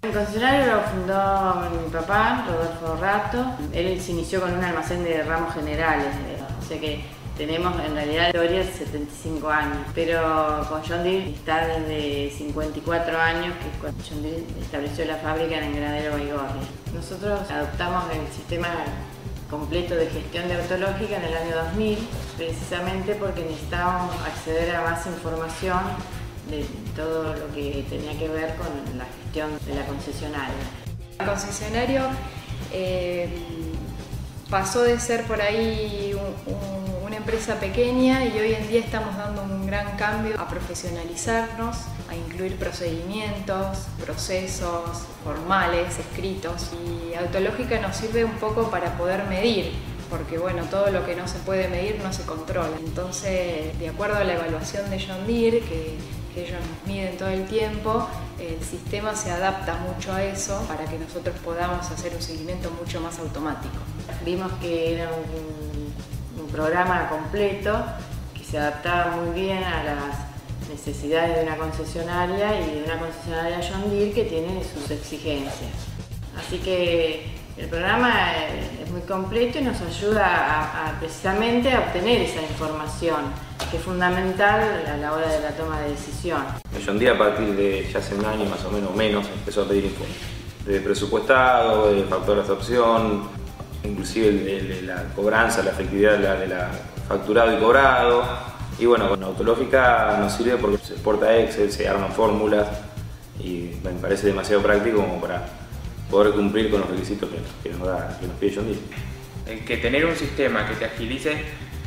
El concesionario lo fundó mi papá, Rodolfo Rato. Él se inició con un almacén de ramos generales, o sea que tenemos en realidad historia de 75 años, pero con John Deere está desde 54 años, que es cuando John Deere estableció la fábrica en Engranero Baigorria. Nosotros adoptamos el sistema completo de gestión dermatológica en el año 2000, precisamente porque necesitábamos acceder a más información de todo lo que tenía que ver con la gestión de la concesionaria. El concesionario pasó de ser por ahí una empresa pequeña y hoy en día estamos dando un gran cambio a profesionalizarnos, a incluir procedimientos, procesos formales, escritos, y Autológica nos sirve un poco para poder medir, porque bueno, todo lo que no se puede medir no se controla. Entonces, de acuerdo a la evaluación de John Deere, que ellos nos miden todo el tiempo, el sistema se adapta mucho a eso para que nosotros podamos hacer un seguimiento mucho más automático. Vimos que era un programa completo que se adaptaba muy bien a las necesidades de una concesionaria y de una concesionaria John Deere que tiene sus exigencias. Así que el programa es muy completo y nos ayuda precisamente a obtener esa información, que es fundamental a la hora de la toma de decisión. John Deere, a partir de ya hace un año más o menos, empezó a pedir informes de presupuestado, de factor de absorción, inclusive de la cobranza, la efectividad de la facturado y cobrado. Y bueno, con Autológica nos sirve porque se exporta Excel, se arman fórmulas y me parece demasiado práctico como para poder cumplir con los requisitos que nos pide John Deere. El que tener un sistema que te agilice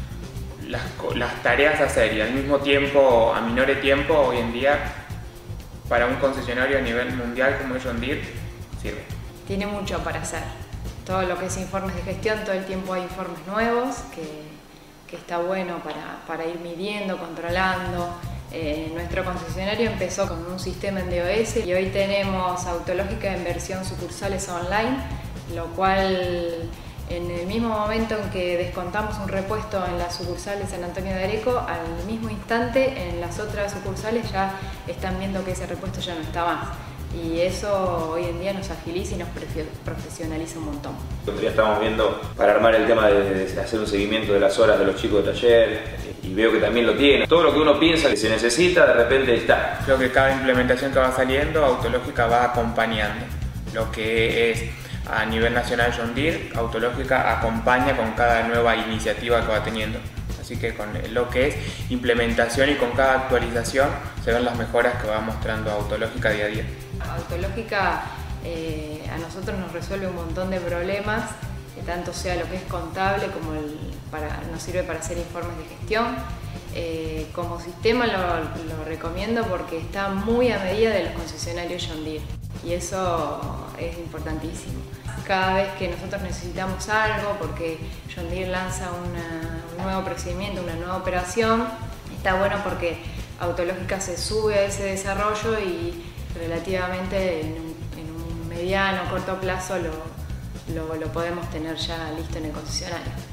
las tareas a hacer y al mismo tiempo, a menor tiempo, hoy en día para un concesionario a nivel mundial como es John Deere sirve. Tiene mucho para hacer. Todo lo que es informes de gestión, todo el tiempo hay informes nuevos que está bueno para ir midiendo, controlando. Nuestro concesionario empezó con un sistema en DOS y hoy tenemos Autológica en versión sucursales online, lo cual en el mismo momento en que descontamos un repuesto en la sucursal de San Antonio de Areco, al mismo instante en las otras sucursales ya están viendo que ese repuesto ya no está más. Y eso hoy en día nos agiliza y nos profesionaliza un montón. Ya estamos viendo para armar el tema de hacer un seguimiento de las horas de los chicos de taller y veo que también lo tiene. Todo lo que uno piensa que se necesita, de repente está. Creo que cada implementación que va saliendo, Autológica va acompañando. Lo que es a nivel nacional John Deere, Autológica acompaña con cada nueva iniciativa que va teniendo. Así que con lo que es implementación y con cada actualización se ven las mejoras que va mostrando Autológica día a día. Autológica a nosotros nos resuelve un montón de problemas, tanto sea lo que es contable como nos sirve para hacer informes de gestión. Como sistema lo recomiendo porque está muy a medida de los concesionarios John Deere y eso es importantísimo. Cada vez que nosotros necesitamos algo, porque John Deere lanza un nuevo procedimiento, una nueva operación, está bueno porque Autológica se sube a ese desarrollo y relativamente en un mediano o corto plazo lo podemos tener ya listo en el concesionario.